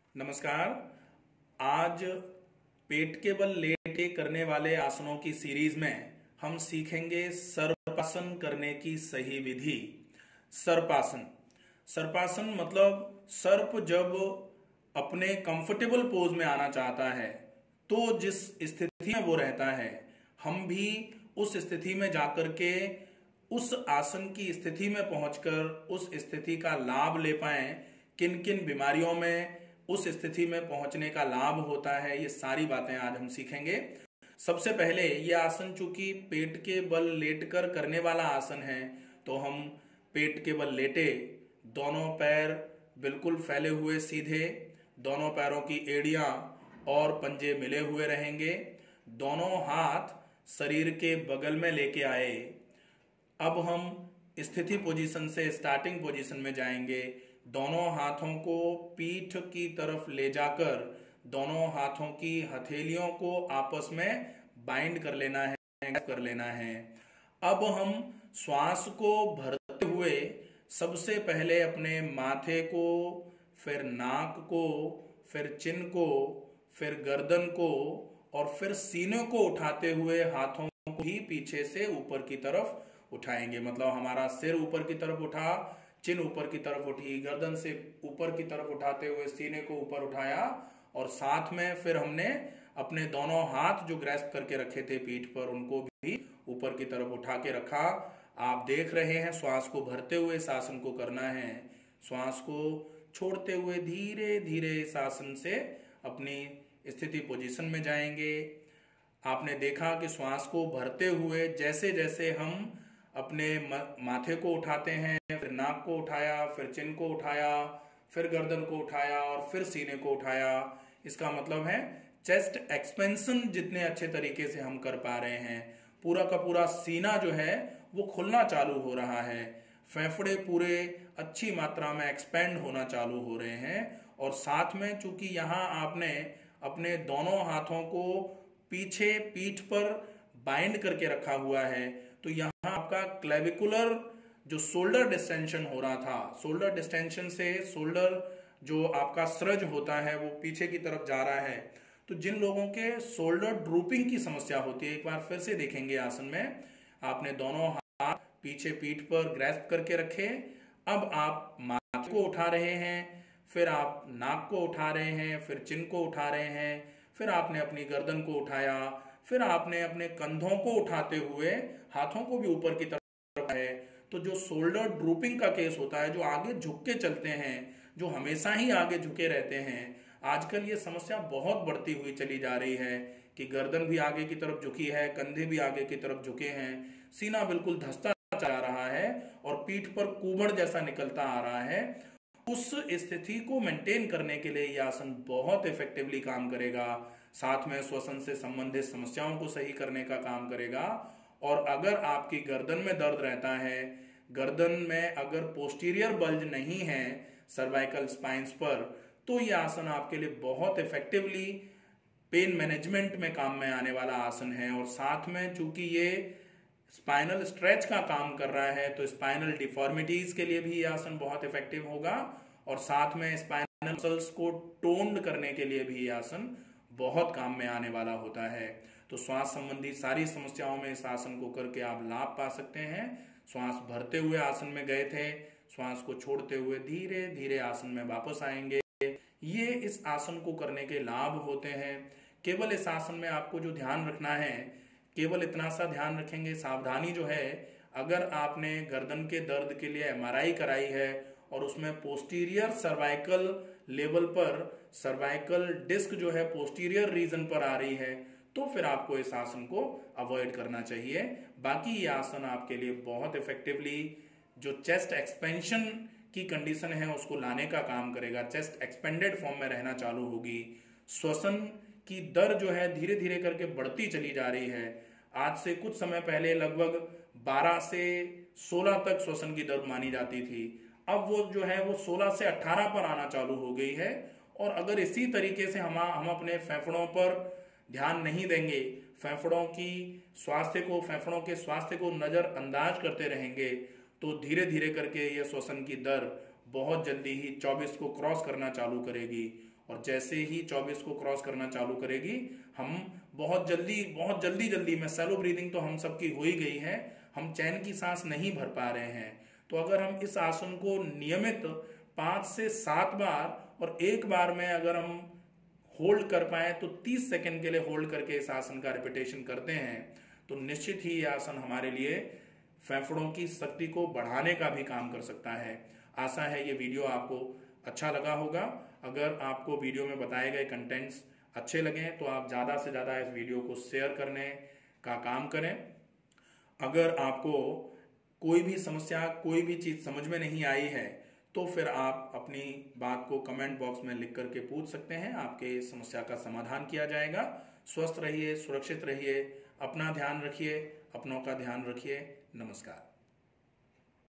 नमस्कार। आज पेट के बल लेट के करने वाले आसनों की सीरीज में हम सीखेंगे सर्पासन करने की सही विधि। सर्पासन सर्पासन मतलब सर्प जब अपने कंफर्टेबल पोज में आना चाहता है तो जिस स्थिति में वो रहता है, हम भी उस स्थिति में जाकर के उस आसन की स्थिति में पहुंचकर उस स्थिति का लाभ ले पाएं। किन किन बीमारियों में उस स्थिति में पहुंचने का लाभ होता है, ये सारी बातें आज हम सीखेंगे। सबसे पहले ये आसन चूंकि पेट के बल लेटकर करने वाला आसन है, तो हम पेट के बल लेटे, दोनों पैर बिल्कुल फैले हुए सीधे, दोनों पैरों की एड़ियां और पंजे मिले हुए रहेंगे, दोनों हाथ शरीर के बगल में लेके आए। अब हम स्थिति पोजीशन से स्टार्टिंग पोजीशन में जाएंगे। दोनों हाथों को पीठ की तरफ ले जाकर दोनों हाथों की हथेलियों को आपस में बाइंड कर लेना है। अब हम श्वास को भरते हुए सबसे पहले अपने माथे को, फिर नाक को, फिर चिन को, फिर गर्दन को और फिर सीने को उठाते हुए हाथों को ही पीछे से ऊपर की तरफ उठाएंगे। मतलब हमारा सिर ऊपर की तरफ उठा, चिन ऊपर की तरफ उठी, गर्दन से ऊपर की तरफ उठाते हुए सीने को ऊपर उठाया और साथ में फिर हमने अपने दोनों हाथ जो ग्रैस्प करके रखे थे पीठ पर, उनको भी ऊपर की तरफ उठा के रखा। आप देख रहे हैं श्वास को भरते हुए इस आसन को करना है, श्वास को छोड़ते हुए धीरे धीरे इस आसन से अपनी स्थिति पोजीशन में जाएंगे। आपने देखा कि श्वास को भरते हुए जैसे जैसे हम अपने माथे को उठाते हैं, फिर नाक को उठाया, फिर चिन को उठाया, फिर गर्दन को उठाया और फिर सीने को उठाया, इसका मतलब है चेस्ट एक्सपेंशन जितने अच्छे तरीके से हम कर पा रहे हैं, पूरा का पूरा सीना जो है वो खुलना चालू हो रहा है, फेफड़े पूरे अच्छी मात्रा में एक्सपेंड होना चालू हो रहे हैं। और साथ में चूंकि यहाँ आपने अपने दोनों हाथों को पीछे पीठ पर बाइंड करके रखा हुआ है, तो यहाँ आपका क्लेविकुलर जो शोल्डर डिस्टेंशन हो रहा था, शोल्डर डिस्टेंशन से शोल्डर जो आपका स्रज होता है वो पीछे की तरफ जा रहा है। तो जिन लोगों के शोल्डर ड्रूपिंग की समस्या होती है, एक बार फिर से देखेंगे आसन में, आपने दोनों हाथ पीछे पीठ पर ग्रैस्प करके रखे। अब आप माथे को उठा रहे हैं, फिर आप नाक को उठा रहे हैं, फिर चिन को उठा रहे हैं, फिर आपने अपनी गर्दन को उठाया, फिर आपने अपने कंधों को उठाते हुए हाथों को भी ऊपर की तरफ है। तो जो शोल्डर ड्रूपिंग का केस होता है, जो आगे झुक के चलते हैं, जो हमेशा ही आगे झुके रहते हैं, आजकल ये समस्या बहुत बढ़ती हुई चली जा रही है कि गर्दन भी आगे की तरफ झुकी है, कंधे भी आगे की तरफ झुके हैं, सीना बिल्कुल धंसता जा रहा है और पीठ पर कुबड़ जैसा निकलता आ रहा है। उस स्थिति को मेंटेन करने के लिए यह आसन बहुत इफेक्टिवली काम करेगा। साथ में श्वसन से संबंधित समस्याओं को सही करने का काम करेगा। और अगर आपकी गर्दन में दर्द रहता है, गर्दन में अगर पोस्टीरियर बल्ज नहीं है सर्वाइकल स्पाइंस पर, तो यह आसन आपके लिए बहुत इफेक्टिवली पेन मैनेजमेंट में काम में आने वाला आसन है। और साथ में चूंकि ये स्पाइनल स्ट्रेच का काम कर रहा है, तो स्पाइनल डिफॉर्मिटीज के लिए भी यह आसन बहुत इफेक्टिव होगा। और साथ में स्पाइनल मसल्स को टोन्ड करने के लिए भी यह आसन बहुत काम में आने वाला होता है। तो श्वास संबंधी सारी समस्याओं में इस आसन को करके आप लाभ पा सकते हैं। श्वास भरते हुए आसन में गए थे, श्वास को छोड़ते हुए धीरे धीरे आसन में वापस आएंगे। ये इस आसन को करने के लाभ होते हैं। केवल इस आसन में आपको जो ध्यान रखना है, केवल इतना सा ध्यान रखेंगे, सावधानी जो है, अगर आपने गर्दन के दर्द के लिए एमआरआई कराई है और उसमें पोस्टीरियर सर्वाइकल लेवल पर सर्वाइकल डिस्क जो है पोस्टीरियर रीजन पर आ रही है, तो फिर आपको इस आसन को अवॉइड करना चाहिए। बाकी ये आसन आपके लिए बहुत इफेक्टिवली जो चेस्ट एक्सपेंशन की कंडीशन है उसको लाने का काम करेगा। चेस्ट एक्सपेंडेड फॉर्म में रहना चालू होगी। श्वसन की दर जो है धीरे धीरे करके बढ़ती चली जा रही है। आज से कुछ समय पहले लगभग 12 से 16 तक श्वसन की दर मानी जाती थी, अब वो जो है वो 16 से 18 पर आना चालू हो गई है। और अगर इसी तरीके से हम अपने फेफड़ों पर ध्यान नहीं देंगे, फेफड़ों के स्वास्थ्य को नजरअंदाज करते रहेंगे, तो धीरे धीरे करके ये श्वसन की दर बहुत जल्दी ही 24 को क्रॉस करना चालू करेगी और जैसे ही 24 को क्रॉस करना चालू करेगी, हम बहुत जल्दी में, सेलो ब्रीदिंग तो हम सबकी हो ही गई है, हम चैन की सांस नहीं भर पा रहे हैं। तो अगर हम इस आसन को नियमित 5 से 7 बार और एक बार में अगर हम होल्ड कर पाए तो 30 सेकंड के लिए होल्ड करके इस आसन का रिपीटेशन करते हैं तो निश्चित ही यह आसन हमारे लिए फेफड़ों की शक्ति को बढ़ाने का भी काम कर सकता है। आशा है ये वीडियो आपको अच्छा लगा होगा। अगर आपको वीडियो में बताए गए कंटेंट्स अच्छे लगे तो आप ज़्यादा से ज़्यादा इस वीडियो को शेयर करने का काम करें। अगर आपको कोई भी समस्या, कोई भी चीज़ समझ में नहीं आई है तो फिर आप अपनी बात को कमेंट बॉक्स में लिख करके पूछ सकते हैं, आपके समस्या का समाधान किया जाएगा। स्वस्थ रहिए, सुरक्षित रहिए, अपना ध्यान रखिए, अपनों का ध्यान रखिए। नमस्कार।